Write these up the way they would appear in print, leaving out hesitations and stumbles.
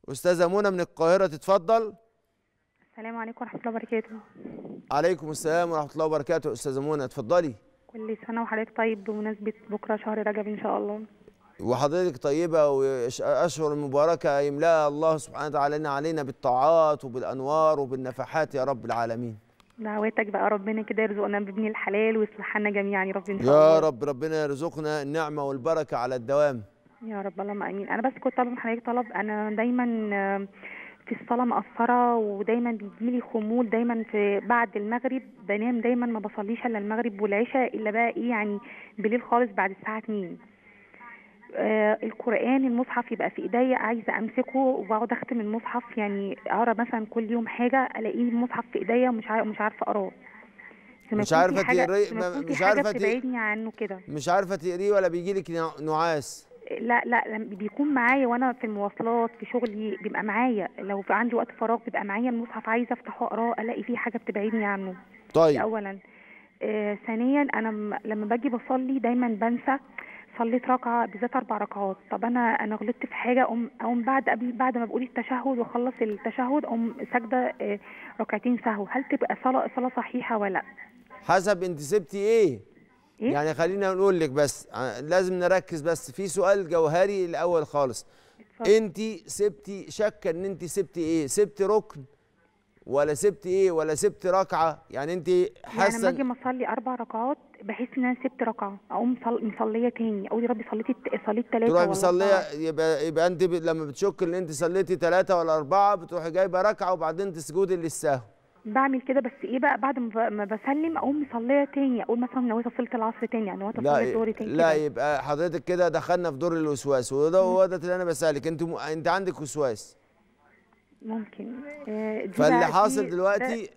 استاذه منى من القاهره تتفضل. السلام عليكم ورحمة الله وبركاته. عليكم السلام ورحمه الله وبركاته. استاذه منى اتفضلي. كل سنة وحضرتك طيب بمناسبة بكرة شهر رجب إن شاء الله. وحضرتك طيبه، واشهر المباركه يملاها الله سبحانه وتعالى علينا بالطاعات وبالانوار وبالنفحات يا رب العالمين. دعواتك بقى ربنا كده يرزقنا بابن الحلال ويصلح لنا جميعا يا رب إن شاء يا الله. رب ربنا يرزقنا النعمه والبركه على الدوام. يا رب اللهم آمين. أنا بس كنت طالبة من حضرتك طلب. أنا دايما في الصلاة مقصرة، ودايما بيجيلي خمول دايما في بعد المغرب، بنام دايما ما بصليش إلا المغرب والعشاء، إلا بقى إيه يعني بالليل خالص بعد الساعة 2. القرآن المصحف يبقى في ايديا، عايزه امسكه واقعد اختم المصحف، يعني اقرا مثلا كل يوم حاجه، الاقيه المصحف في ايديا ومش عارفه اقراه. مش عارفه تقري، لما يكون في مش حاجه عارفه بتبعدني عنه كده. مش عارفه تقريه ولا بيجيلك نعاس؟ لا لا، لما بيكون معايا وانا في المواصلات في شغلي بيبقى معايا، لو في عندي وقت فراغ بيبقى معايا المصحف، عايزه افتحه اقراه الاقي فيه حاجه بتبعدني عنه. ده طيب. اولا. ثانيا انا لما باجي بصلي دايما بنسى. صليت ركعه بالذات 4 ركعات، طب انا غلطت في حاجه، اقوم بعد ما بقول التشهد واخلص التشهد اقوم ساجده ركعتين سهو، هل تبقى صلاه صحيحه ولا لا؟ حسب انت سبتي ايه. ايه. يعني خلينا نقول لك بس لازم نركز بس في سؤال جوهري الاول خالص. اتفضل. انت سبتي، شاكه ان انت سبتي ايه؟ سبتي ركن ولا سبتي ايه ولا سبتي ركعه؟ يعني انت يعني لما حاسه اجي اصلي 4 ركعات بحس ان انا سبت ركعه، اقوم مصليه تاني، اقول يا ربي صليت 3 تروحي ولا مصليه، 4. يبقى انت لما بتشك ان انت صليتي 3 ولا 4 بتروحي جايبه ركعه وبعدين تسجدي للسهو. بعمل كده، بس ايه بقى بعد ما بسلم اقوم مصليه تاني، اقول مثلا نويت صلاه العصر تاني، يعني نويت اصلي لا الظهر تاني لا، كده. يبقى حضرتك كده دخلنا في دور الوسواس، وده هو ده اللي انا بسالك. انت عندك وسواس. ممكن. دي فاللي بقى حاصل ده. دلوقتي،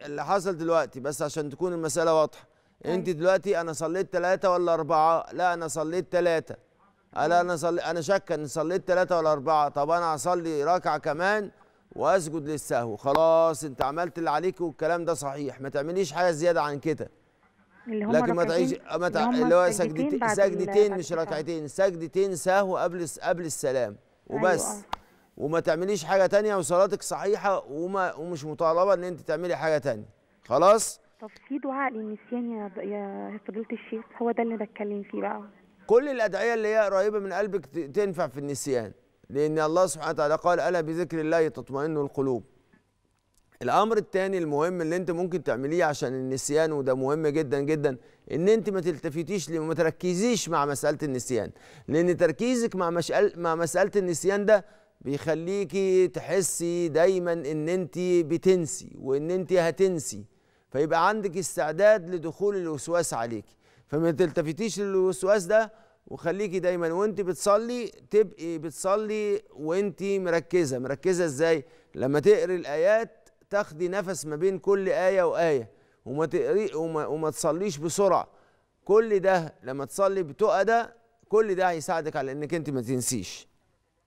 بس عشان تكون المسألة واضحة. ايوه. انت دلوقتي انا صليت 3 ولا 4؟ لا انا صليت 3. لا اه. انا شاكه ان صليت 3 ولا 4. طب انا هصلي ركعة كمان واسجد للسهو. خلاص انت عملت اللي عليك والكلام ده صحيح، ما تعمليش حاجة زيادة عن كده. اللي هم لكن ما تعيش ركعتين، اللي هم اللي هو سجدتين سجدتين بعد مش التشهد. ركعتين، سجدتين سهو قبل السلام ايوه. اه. وبس. وما تعمليش حاجة تانية وصلاتك صحيحة، ومش مطالبة ان انت تعملي حاجة تانية. خلاص. طب في دعاء للنسيان يا فضيلة الشيخ؟ هو ده اللي بتكلم فيه بقى. كل الأدعية اللي هي قريبة من قلبك تنفع في النسيان، لأن الله سبحانه وتعالى قال ألا بذكر الله تطمئن القلوب. الأمر الثاني المهم اللي أنت ممكن تعمليه عشان النسيان، وده مهم جدا جدا، إن أنت ما تلتفتيش وما تركزيش مع مسألة النسيان، لأن تركيزك مع مسألة النسيان ده بيخليكي تحسي دايما إن أنت بتنسي وإن أنت هتنسي، فيبقى عندك استعداد لدخول الوسواس عليك. فما تلتفتيش للوسواس ده، وخليكي دايما وانت بتصلي تبقي بتصلي وانت مركزه ازاي؟ لما تقري الايات تاخدي نفس ما بين كل ايه وايه، وما تقري وما تصليش بسرعه. كل ده لما تصلي بتقى ده، كل ده هيساعدك على انك انت ما تنسيش.